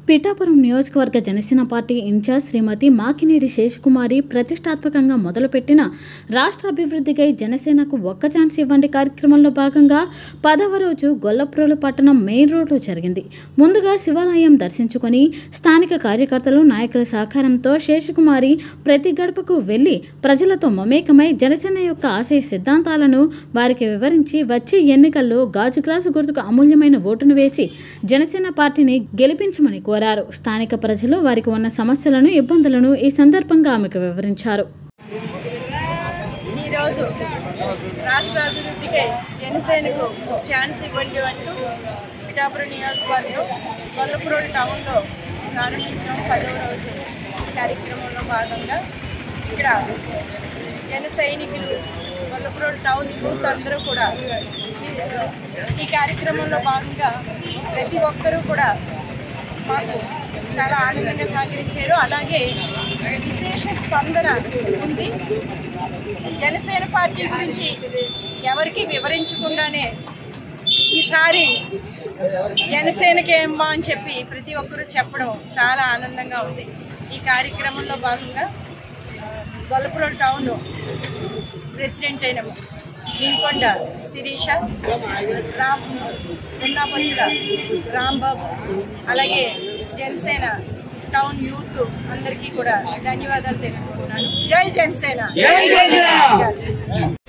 పిఠాపురం నియోజకవర్గ Janasena party in charge Shrimati Makinedi Seshakumari ప్రతిష్టాత్మకంగా మొదలుపెట్టిన రాష్ట్ర అభివృద్ధికై జనసేనకు ఒక్క ఛాన్స్ ఇవ్వండి కార్యక్రమంలో భాగంగా 10వ రోజు గొల్లప్రోలు పట్టణం మెయిన్ రోడ్లో జరిగింది. ముందుగా శివాలయం దర్శించుకొని స్థానిక కార్యకర్తలు నాయకుల సహకారంతో శేషకుమారి ప్రతి గడపకు వెళ్లి ప్రజలతో మమేకమై జనసేన యొక్క ఆశయ సిద్ధాంతాలను వారికి వివరించి వచ్చే ఎన్నికల్లో గాజు గ్లాసు గుర్తుకు అమూల్యమైన ఓటును వేసి జనసేన పార్టీని గెలిపించమని కోరారు. స్థానిక ప్రజలు వారికి ఉన్న సమస్యలను ఇబ్బందులను ఈ సందర్భంగా ఆమెకు వివరించారు. ఈరోజు రాష్ట్ర అభివృద్ధికై జనసేనకు ఛాన్స్ ఇవ్వండి అంటూ పిఠాపురం నియోజకవర్గం గొల్లప్రోలు టౌన్లో ప్రారంభించాం. 10వ రోజు కార్యక్రమంలో భాగంగా ఇక్కడ జన సైనికులు గొల్లప్రోలు టౌన్ యూత్ అందరూ కూడా ఈ కార్యక్రమంలో భాగంగా ప్రతి ఒక్కరూ కూడా మాకు చాలా ఆనందంగా సహకరించారు. అలాగే విశేష స్పందన ఉంది. జనసేన పార్టీ గురించి ఎవరికి వివరించకుండానే ఈసారి జనసేనకేమ్మా అని చెప్పి ప్రతి ఒక్కరూ చెప్పడం చాలా ఆనందంగా ఉంది. ఈ కార్యక్రమంలో భాగంగా గొల్లప్రోలు టౌన్ ప్రెసిడెంట్ అయిన దింకొండ శిరీష, ఉన్నపతుల రాంబాబు, అలాగే జనసేన టౌన్ యూత్ అందరికీ కూడా ధన్యవాదాలు తెలుపుకుంటున్నాను. జై జనసేన.